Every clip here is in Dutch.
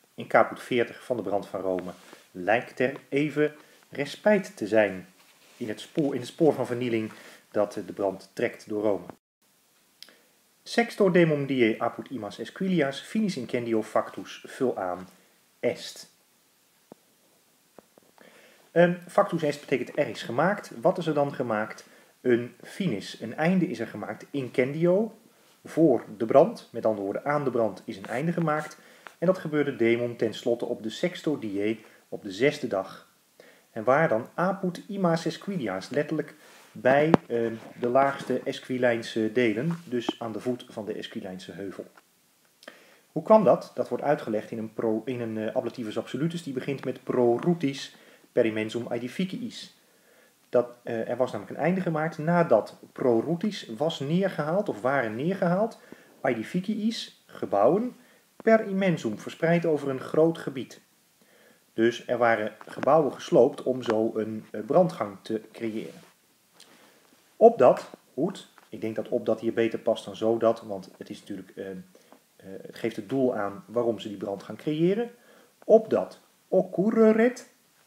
In caput 40 van de brand van Rome lijkt er even respijt te zijn in het spoor van vernieling dat de brand trekt door Rome. Sextor demum die apud imas esquilias finis incendio factus vul aan est. Factus est betekent er is gemaakt. Wat is er dan gemaakt? Een finis, een einde is er gemaakt. Incendio, voor de brand, met andere woorden aan de brand is een einde gemaakt. En dat gebeurde demum tenslotte op de sextor die, op de 6e dag. En waar dan? Apud imas esquilias, letterlijk bij de laagste Esquilijnse delen, dus aan de voet van de Esquilijnse heuvel. Hoe kwam dat? Dat wordt uitgelegd in een ablativus absolutus die begint met pro rutis per immensum aedificiis. Er was namelijk een einde gemaakt nadat pro rutis was neergehaald of waren neergehaald, aedificiis, gebouwen, per immensum, verspreid over een groot gebied. Dus er waren gebouwen gesloopt om zo een brandgang te creëren. Opdat, ik denk dat opdat hier beter past dan zodat, want het is natuurlijk, het geeft het doel aan waarom ze die brand gaan creëren. Opdat occurreret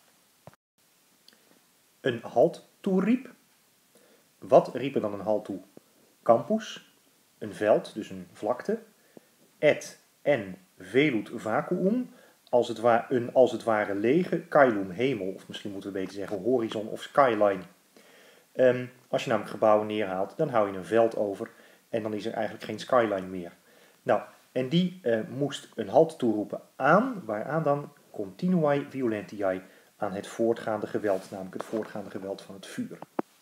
een halt toeriep. Wat riep er dan een halt toe? Campus, een veld, dus een vlakte. Et en velut vacuum, als het ware lege, caelum hemel, of misschien moeten we beter zeggen horizon of skyline. Als je namelijk gebouwen neerhaalt, dan hou je een veld over en dan is er eigenlijk geen skyline meer. Nou, en die moest een halt toeroepen aan, waaraan dan continuae violentiae, aan het voortgaande geweld, namelijk het voortgaande geweld van het vuur.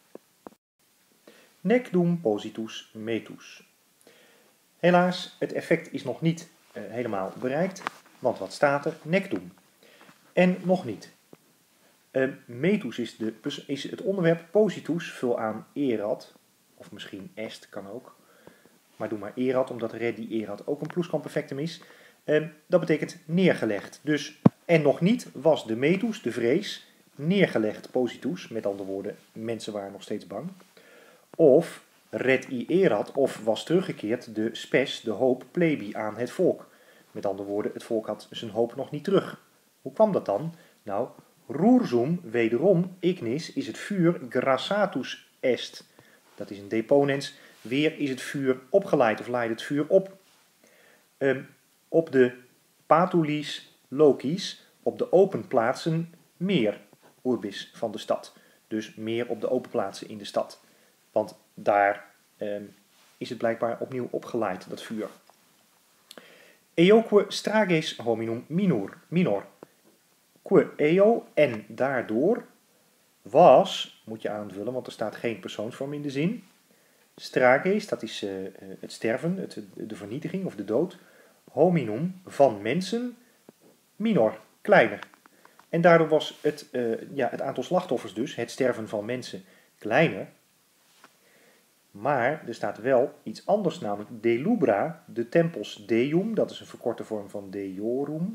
Nec dum positus metus. Helaas, het effect is nog niet helemaal bereikt, want wat staat er? Nec dum. En nog niet. Metus is het onderwerp, positus, vul aan erat, of misschien est, kan ook. Maar doe maar erat, omdat redi erat ook een pluskwamperfectum is. Dat betekent neergelegd. Dus, en nog niet was de metus, de vrees, neergelegd, positus. Met andere woorden, mensen waren nog steeds bang. Of redi erat, of was teruggekeerd, de spes, de hoop, plebi aan het volk. Met andere woorden, het volk had zijn hoop nog niet terug. Hoe kwam dat dan? Nou, rursum, wederom, ignis, is het vuur, grassatus est. Dat is een deponens. Weer is het vuur opgeleid of leidt het vuur op. Op de patulis locis, op de open plaatsen, meer urbis van de stad. Dus meer op de open plaatsen in de stad. Want daar is het blijkbaar opnieuw opgeleid, dat vuur. Eoque strages hominum minor. Que eo, en daardoor, was, moet je aanvullen, want er staat geen persoonsvorm in de zin. Strages, dat is het sterven, de vernietiging of de dood. Hominum, van mensen, minor, kleiner. En daardoor was het aantal slachtoffers dus, het sterven van mensen, kleiner. Maar er staat wel iets anders, namelijk delubra, de tempels deum, dat is een verkorte vorm van deorum,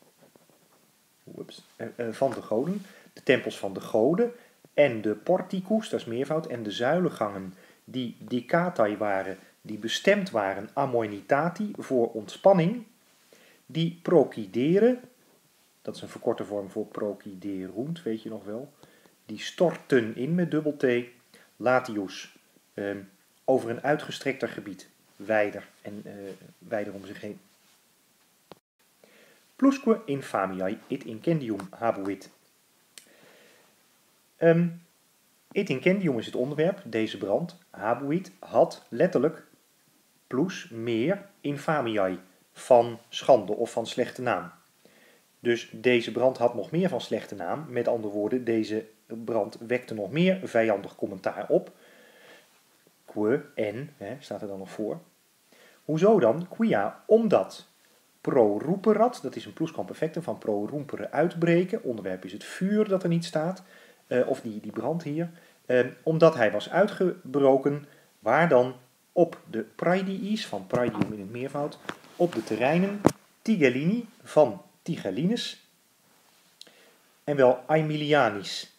van de goden, de tempels van de goden, en de porticus, dat is meervoud, en de zuilengangen die dicatai waren, die bestemd waren, amoenitati, voor ontspanning, die procideren, dat is een verkorte vorm voor prociderunt, weet je nog wel, die storten in met dubbel T, latius, over een uitgestrekter gebied, wijder en wijder om zich heen. Plusque infamiae et incendium habuit. Et incendium is het onderwerp, deze brand, habuit, had letterlijk, plus, meer, infamiae, van schande of van slechte naam. Dus deze brand had nog meer van slechte naam, met andere woorden, deze brand wekte nog meer vijandig commentaar op. Que, en, staat er dan nog voor. Hoezo dan? Quia, omdat proruperat, dat is een pluskwamperfectum van prorumpere uitbreken, onderwerp is het vuur dat er niet staat, of die brand hier, omdat hij was uitgebroken, waar dan op de praediis, van praedium in het meervoud, op de terreinen Tigellini van Tigellinus, en wel Aemilianis.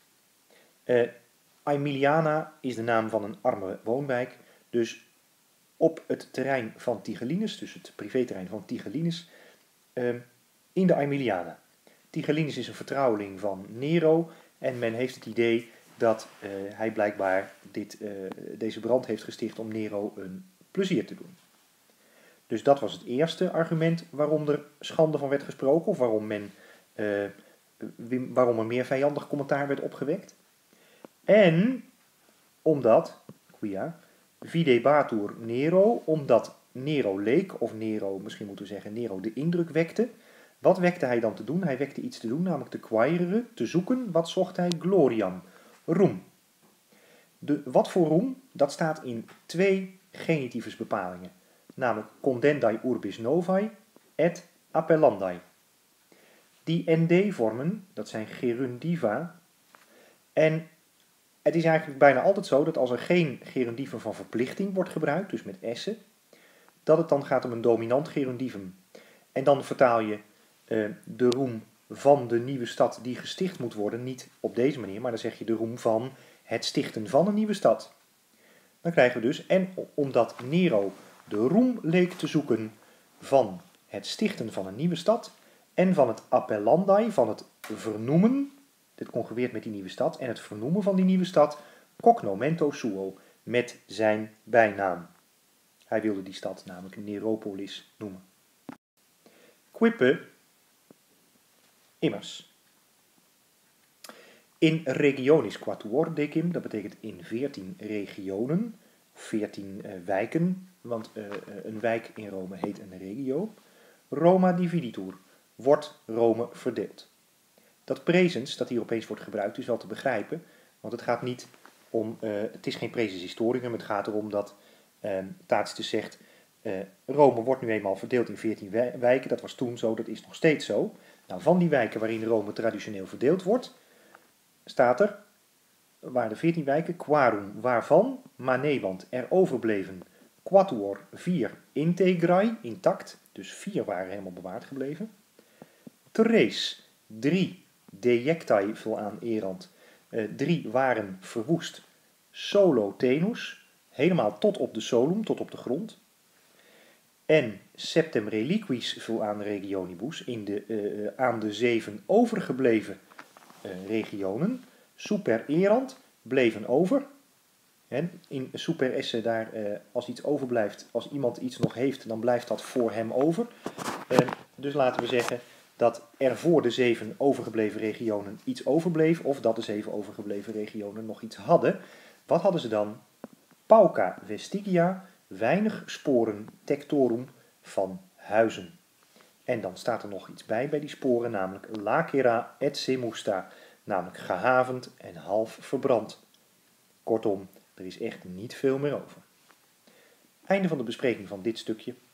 Aemiliana is de naam van een arme woonwijk, dus op het terrein van Tigellinus, dus het privéterrein van Tigellinus, in de Aemiliana. Tigellinus is een vertrouweling van Nero en men heeft het idee dat hij blijkbaar deze brand heeft gesticht om Nero een plezier te doen. Dus dat was het eerste argument waarom er schande van werd gesproken, of waarom er meer vijandig commentaar werd opgewekt. En omdat, videbatur Nero, omdat Nero leek, of Nero, misschien moeten we zeggen, Nero de indruk wekte. Wat wekte hij dan te doen? Hij wekte iets te doen, namelijk te quaerere, te zoeken. Wat zocht hij? Gloriam, roem. Wat voor roem? Dat staat in 2 genitivus bepalingen. Namelijk condendai urbis novae et appellandai. Die nd-vormen, dat zijn gerundiva. En het is eigenlijk bijna altijd zo dat als er geen gerundivum van verplichting wordt gebruikt, dus met essen, dat het dan gaat om een dominant gerundivum. En dan vertaal je de roem van de nieuwe stad die gesticht moet worden, niet op deze manier, maar dan zeg je de roem van het stichten van een nieuwe stad. Dan krijgen we dus, en omdat Nero de roem leek te zoeken van het stichten van een nieuwe stad en van het appellandai, van het vernoemen, dit congrueert met die nieuwe stad, en het vernoemen van die nieuwe stad, cognomento suo, met zijn bijnaam. Hij wilde die stad namelijk Neropolis noemen. Quippe, immers. In regionis quatuor decim, dat betekent in 14 regionen, 14 wijken, want een wijk in Rome heet een regio. Roma dividitur, wordt Rome verdeeld. Dat presens dat hier opeens wordt gebruikt is wel te begrijpen, want het gaat niet om, het is geen presens historicum, het gaat erom dat Tacitus zegt, Rome wordt nu eenmaal verdeeld in 14 wijken, dat was toen zo, dat is nog steeds zo. Nou, van die wijken waarin Rome traditioneel verdeeld wordt, staat er, waren de 14 wijken, quarum, waarvan, manewant, er overbleven, quatuor, 4, integrai, intact, dus 4 waren helemaal bewaard gebleven. Tres, 3, dejectai, vul aan erand, 3 waren verwoest, solo tenus, helemaal tot op de solum, tot op de grond. En septem reliquis, vul aan regionibus, aan de 7 overgebleven regionen, super erant, bleven over. En in super esse daar, als iets overblijft, als iemand iets nog heeft, dan blijft dat voor hem over. Dus laten we zeggen dat er voor de 7 overgebleven regionen iets overbleef, of dat de 7 overgebleven regionen nog iets hadden. Wat hadden ze dan? Pauca vestigia, weinig sporen tectorum van huizen. En dan staat er nog iets bij die sporen, namelijk lacera et semusta, namelijk gehavend en half verbrand. Kortom, er is echt niet veel meer over. Einde van de bespreking van dit stukje.